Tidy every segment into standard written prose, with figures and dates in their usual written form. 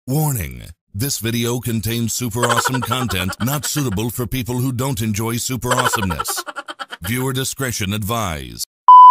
Warning. This video contains super awesome content not suitable for people who don't enjoy super awesomeness. Viewer discretion advised.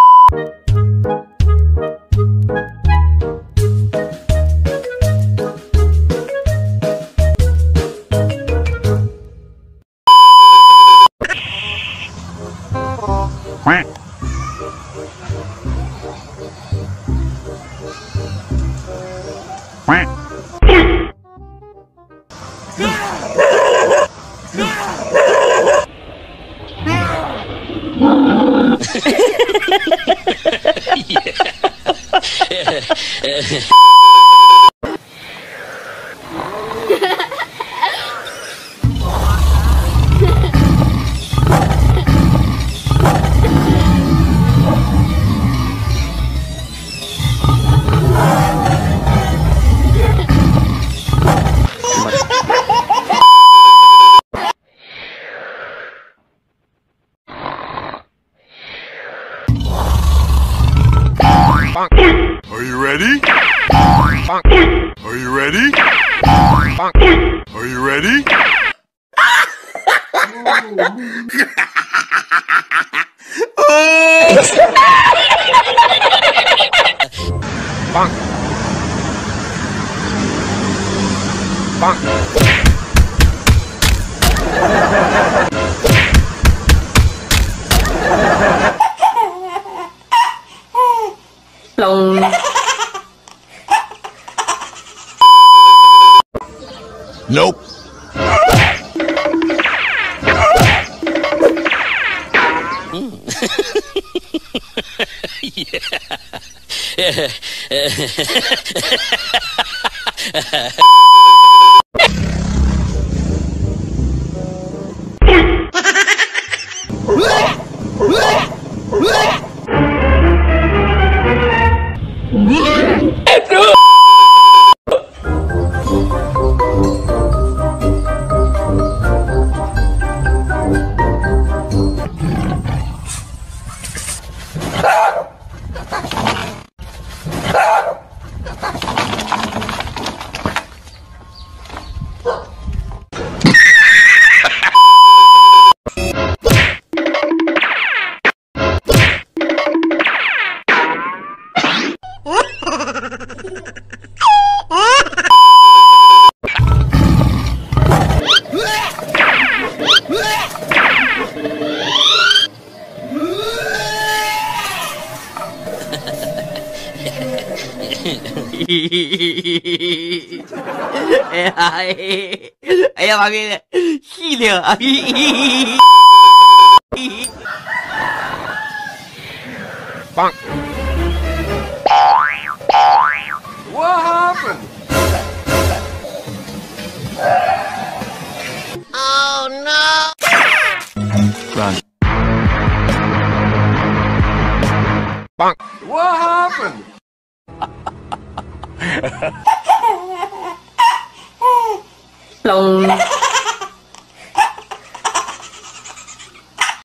Are you ready? Are you ready? Are you ready? Nope. Ayah panggil gila. Bonk. What happened? Oh no. Run. Bonk. What happened? Long.